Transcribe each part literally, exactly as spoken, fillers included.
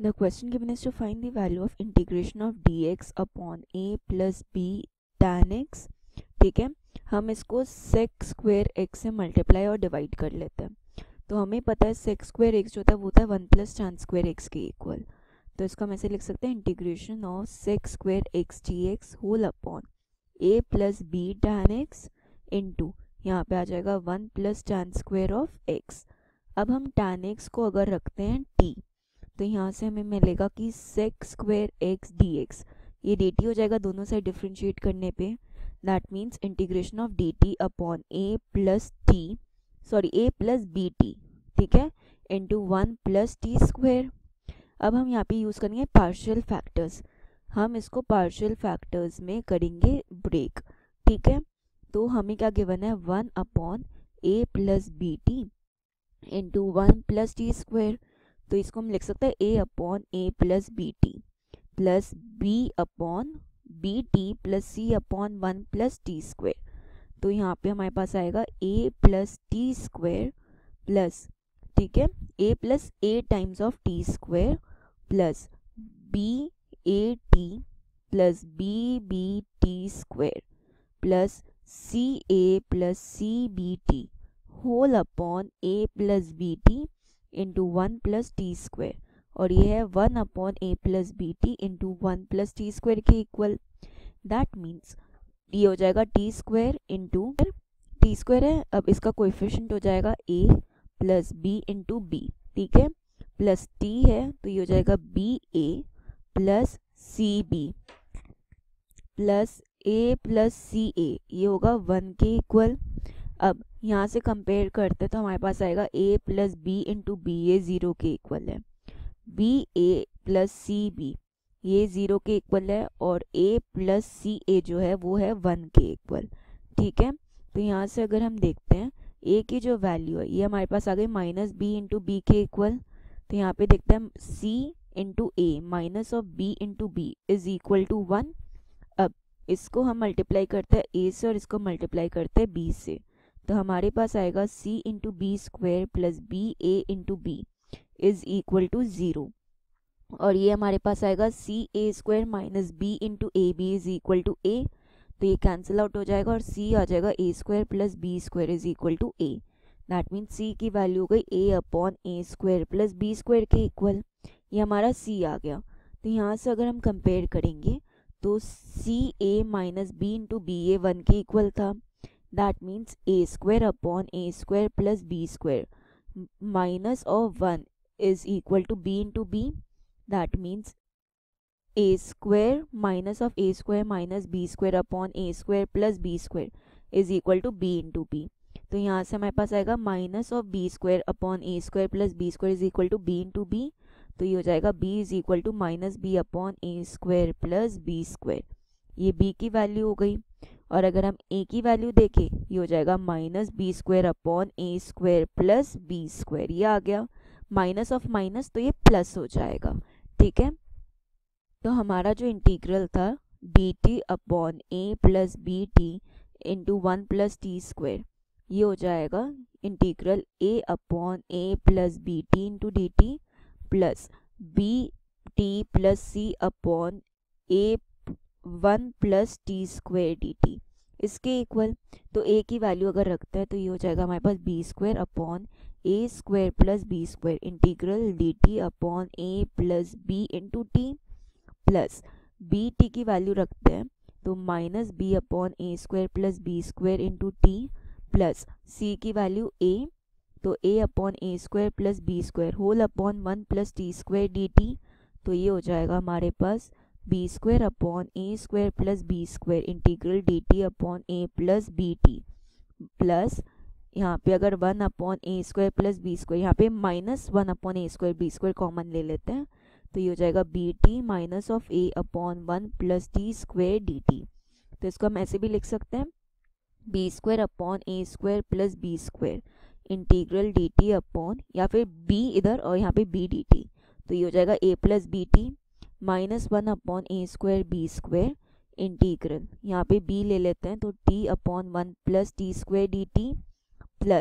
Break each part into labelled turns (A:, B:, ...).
A: The question given is to find the value of integration of dx upon a plus b tan x। ठीक है, हम इसको sec square x से multiply और divide कर लेते हैं। तो हमें पता है sec स्क्वेयर x जो होता है वो होता है one plus tan square x के इक्वल। तो इसको हम ऐसे लिख सकते हैं integration of sec square x dx whole upon a plus B tan x into यहाँ पे आ जाएगा one plus tan square of x। अब हम tan x को अगर रखते हैं t, तो यहाँ से हमें मिलेगा कि sec स्क्वेयर x dx, ये dt हो जाएगा दोनों साइड डिफ्रेंशिएट करने पे। That means integration of dt upon a plus t sorry a plus B t, ठीक है, into one plus t square. अब हम यहाँ पे यूज़ करेंगे पार्शियल फैक्टर्स, हम इसको पार्शियल फैक्टर्स में करेंगे ब्रेक। ठीक है, तो हमें क्या गिवन है one upon a plus B t into one plus t square. तो इसको हम लिख सकते हैं a upon a plus B t plus b upon b t plus c upon one plus t square. तो यहाँ पे हमारे पास आएगा a plus t square plus, ठीक है, a plus a times of t square plus b a t plus b b t square plus C A plus c b t whole upon a plus B t into one plus t square, और ये है one upon a plus B t into one plus t square के equal. That means ये हो जाएगा t square into t square है, अब इसका कोएफिशिएंट हो जाएगा a plus b into b, ठीक है, प्लस टी है तो ये हो जाएगा b a plus c b plus a plus C a, ये होगा वन के इक्वल। अब यहाँ से कंपेयर करते तो हमारे पास आएगा a plus b into b, ये ज़ीरो के इक्वल है, b a plus c b ये ज़ीरो के इक्वल है, और a प्लस सी ए जो है वो है वन के इक्वल। ठीक है, तो यहाँ से अगर हम देखते हैं a की जो वैल्यू है ये हमारे पास आ गई माइनस बी इंटू बी के इक्वल। तो यहाँ पे देखते हैं c into a minus of b into b is equal to one. अब इसको हम मल्टीप्लाई करते हैं a से और इसको मल्टीप्लाई करते हैं b से, तो हमारे पास आएगा c into b square plus b a into b is equal to zero, और ये हमारे पास आएगा c a square minus b into a b is equal to a, तो ये कैंसिल आउट हो जाएगा और c आ जाएगा a square plus B square is equal to a. That means c की वैल्यू हो गई a upon A square plus B square के इक्वल, ये हमारा c आ गया। तो यहाँ से अगर हम कंपेयर करेंगे तो c a minus b into b ये वन के इक्वल था। That means a square upon A square plus B square minus of one is equal to b into b, that means a square minus of a square minus b square upon a square plus b square is equal to b into b। तो यहाँ से हमारे पास आएगा minus of b square upon a square plus b square is equal to b into b, तो ये हो जाएगा b is equal to minus b upon a square plus b square, ये b की वैल्यू हो गई। और अगर हम a की वैल्यू देखें ये हो जाएगा माइनस बी स्क्वायर अपॉन ए स्क्वायर प्लस बी स्क्वायर, ये आ गया माइनस ऑफ माइनस तो ये प्लस हो जाएगा। ठीक है, तो हमारा जो इंटीग्रल था d t upon a plus B t into one plus t square, ये हो जाएगा integral a upon a plus B t into d t plus B t plus c upon a one plus t square d t इसके equal. तो a की value अगर रखते हैं तो ये हो जाएगा हमारे पास b square upon A square plus B square integral d t upon a plus b into t plus B t की वैल्यू रखते हैं तो माइनस बी अपॉन ए square plus B square into t plus c की value a, तो a upon A square plus B square whole upon one plus t square d t, तो ये हो जाएगा हमारे पास b square upon A square plus B square integral d t upon a plus B t plus यहाँ पे अगर one upon ए square plus B square, यहाँ पे माइनस वन अपॉन ए स्क्वायर बी स्क्वायर कॉमन ले लेते हैं, तो ये हो जाएगा b t minus of a upon one plus t square d t. तो इसको हम ऐसे भी लिख सकते हैं बी स्क्वायर अपॉन ए square plus B square integral d t upon, या फिर b इधर और यहाँ पे b डी टी, तो ये हो जाएगा a plus B t minus one upon A square b square integral, यहाँ पे b ले लेते हैं तो t upon one plus t square d t plus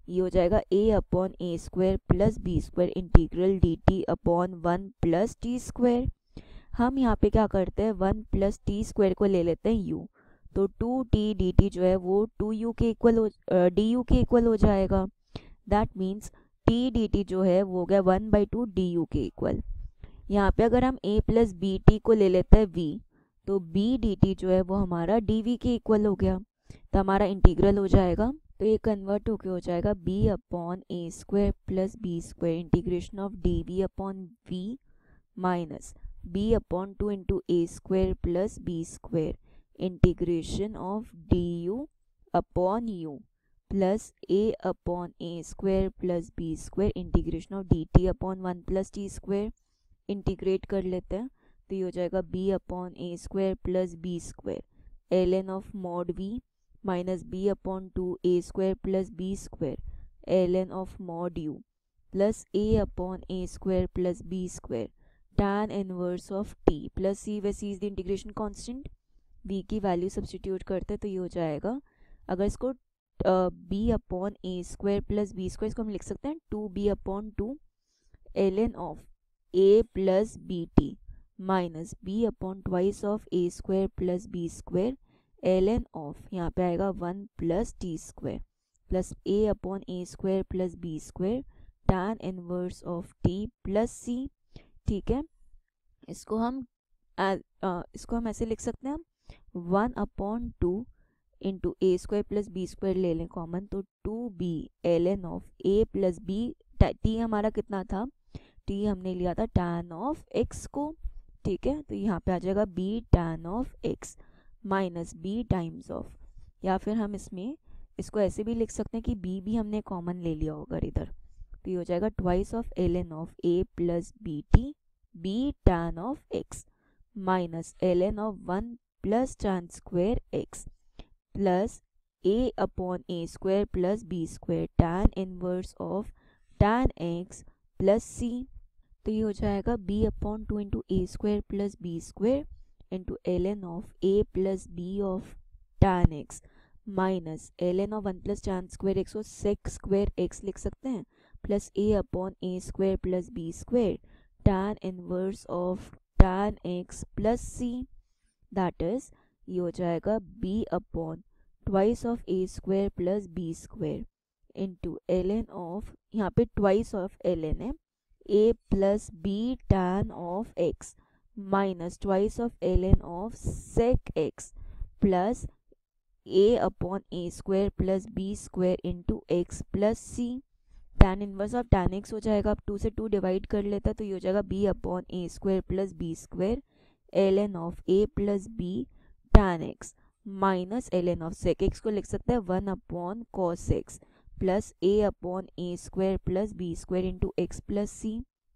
A: ये हो जाएगा a upon A square plus B square integral d t upon one plus t square. हम यहाँ पे क्या करते हैं, वन प्लस टी स्क्वायर को ले लेते हैं u, तो टू टी डी टी जो है वो टू यू के इक्वल हो डी यू के इक्वल हो जाएगा। That means T D T जो है वो हो गया one by two D U के इक्वल। यहाँ पे अगर हम a प्लस बी टी को ले लेते हैं v, तो b डी टी जो है वो हमारा डी वी के इक्वल हो गया, तो हमारा इंटीग्रल हो जाएगा, तो ये कन्वर्ट होके हो जाएगा b upon A square plus B square integration of d v upon v minus b upon two into A square plus B square integration of d u upon u plus a upon A square plus B square integration of d t upon one plus t square. Integrate कर लेते हैं तो ये हो जाएगा b upon A square plus B square L N of mod v minus b upon two a square plus B square L N of mod u plus a upon A square plus B square tan inverse of t plus c, where c is the integration constant, v की value substitute करते हैं तो ये हो जाएगा, अगर इसको b upon ए square plus B square इसको हम लिख सकते हैं two b upon two l N of a plus B t minus b upon twice of A square plus B square L N of यहाँ पे आएगा one plus t square plus a upon A square plus B square tan inverse of t plus c। ठीक है, इसको हम आ, आ, इसको हम ऐसे लिख सकते हैं, वन अपॉन टू इंटू ए स्क्वायर प्लस बी स्क्वायर ले लें कॉमन, तो two b l N of A plus B, t हमारा कितना था, टी हमने लिया था tan ऑफ x को। ठीक है, तो यहाँ पे आ जाएगा b tan of x minus b times of, या फिर हम इसमें इसको ऐसे भी लिख सकते हैं कि b भी हमने कॉमन ले लिया होगा इधर, तो ये हो जाएगा twice of L N of a plus B T b tan of x minus L N of one plus tan square x plus a upon A square plus B square tan inverse of tan x plus c। तो ये हो जाएगा b upon two into A square plus B square into L N of A plus B of tan x minus L N of one plus tan square x को sec square x लिख सकते हैं plus a upon A square plus B square tan inverse of tan x plus c। That is ये हो जाएगा b upon twice of A square plus B square into L N of, यहाँ पे twice of L N है, a plus B tan of x minus twice of L N of sec x plus a upon A square plus B square into X plus c। tan inverse of tan x हो जाएगा, अब to से to divide कर लेता है तो ये हो जाएगा b upon A square plus B square L N of a plus B tan x minus L N of sec x को लिख सकते हैं one upon cos x plus a upon A square plus B square into X plus C.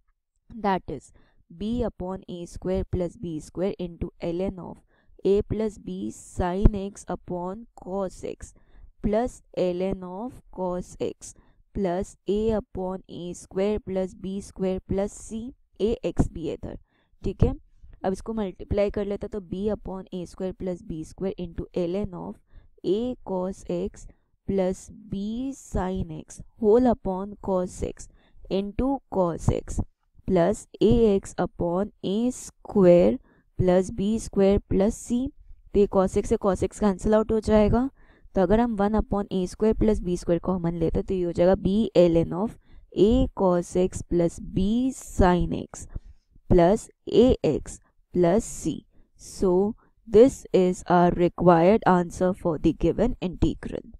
A: That is b upon A square plus B square into L N of a plus B sine X upon cos x plus L N of cos x plus a upon A square plus B square plus C, A X भी है इधर। ठीक है, अब इसको multiply कर लेता तो b upon A square plus B square into L N of a cos x plus B sine X whole upon cos x into cos x plus A X upon A square plus B square plus C. तो ये cos x से cos x cancel out हो जाएगा, तो अगर हम one upon ए square plus B square common लेते तो ये हो जाएगा b L N of a cos x plus b sine x plus A X plus c. So this is our required answer for the given integral.